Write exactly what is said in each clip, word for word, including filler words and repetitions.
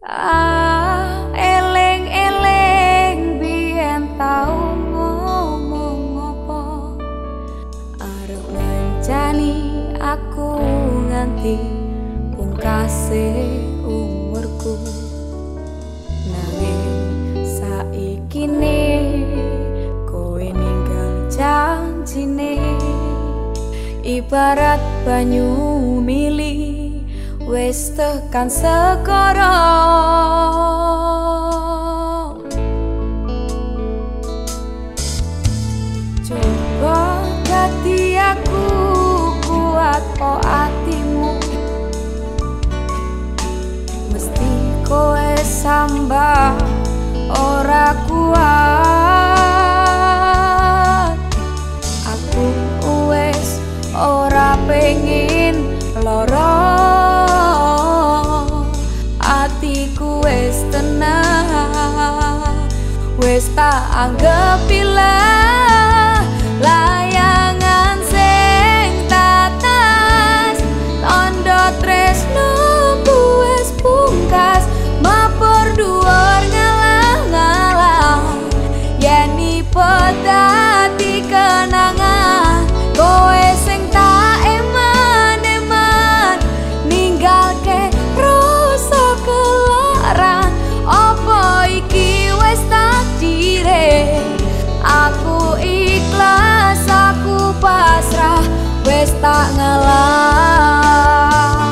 Ah, eleng-eleng biyen tau ngomong apa arep ngancani aku nganti pungkase umurku. Nanging saikine kowe ninggal janjine ibarat banyu mili wis tekan segara. Coba dadi aku kuat po atimu, mesti kowe sambah ora kuat. Aku wis ora pengin lara, atiku wis tenang, wis tak anggap ilang layangan sing tatas. Tondo tresnoku wis pungkas mapur dhuwur ngalah-ngalah, yen ipo dadi kenangan kowe sing tak eman-eman ninggalke rasa kelaran. Apa iki wis takdire? Aku ikhlas, aku pasrah, wis tak ngalah.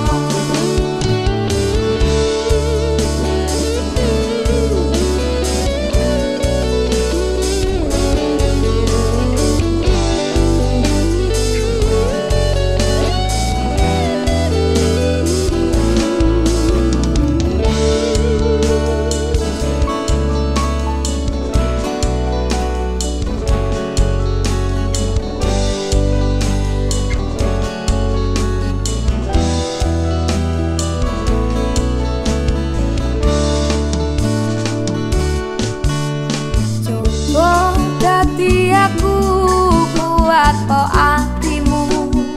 Dadi aku kuat po atimu,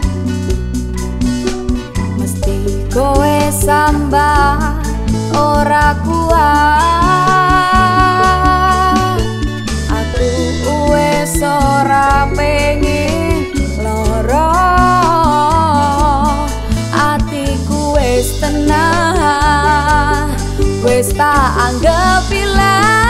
mesti kowe sambah ora kuat. Aku wis ora pengin lara, atiku wis tenang, wis tak anggap ilang